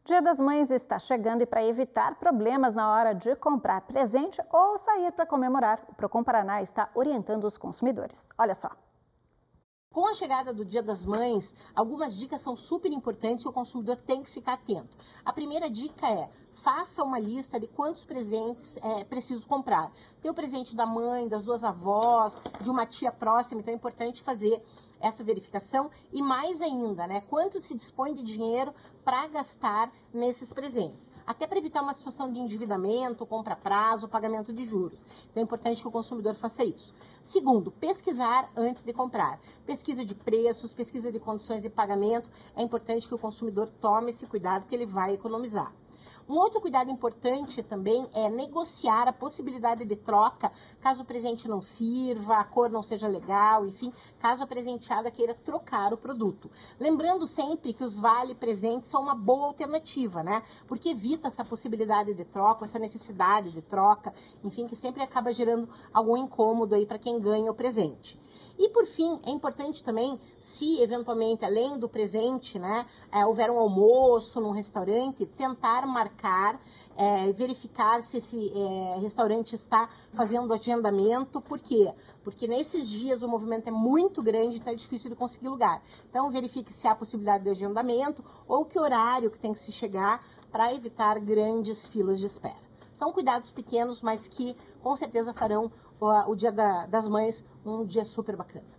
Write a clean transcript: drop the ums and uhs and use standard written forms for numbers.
Dia das Mães está chegando e para evitar problemas na hora de comprar presente ou sair para comemorar, o Procon Paraná está orientando os consumidores. Olha só. Com a chegada do Dia das Mães, algumas dicas são super importantes e o consumidor tem que ficar atento. A primeira dica é: faça uma lista de quantos presentes é preciso comprar. Tem o presente da mãe, das duas avós, de uma tia próxima, então é importante fazer essa verificação e mais ainda, né, quanto se dispõe de dinheiro para gastar nesses presentes. Até para evitar uma situação de endividamento, compra a prazo, pagamento de juros. Então é importante que o consumidor faça isso. Segundo, pesquisar antes de comprar. Pesquisa de preços, pesquisa de condições de pagamento. É importante que o consumidor tome esse cuidado, que ele vai economizar. Um outro cuidado importante também é negociar a possibilidade de troca, caso o presente não sirva, a cor não seja legal, enfim, caso a presenteada queira trocar o produto. Lembrando sempre que os vale-presentes são uma boa alternativa, né? Porque evita essa possibilidade de troca, essa necessidade de troca, enfim, que sempre acaba gerando algum incômodo aí para quem ganha o presente. E por fim, é importante também, se eventualmente, além do presente, né, houver um almoço num restaurante, tentar marcar, verificar se esse restaurante está fazendo agendamento. Por quê? Porque nesses dias o movimento é muito grande, então é difícil de conseguir lugar. Então verifique se há possibilidade de agendamento ou que horário que tem que se chegar para evitar grandes filas de espera. São cuidados pequenos, mas que com certeza farão o Dia das Mães um dia super bacana.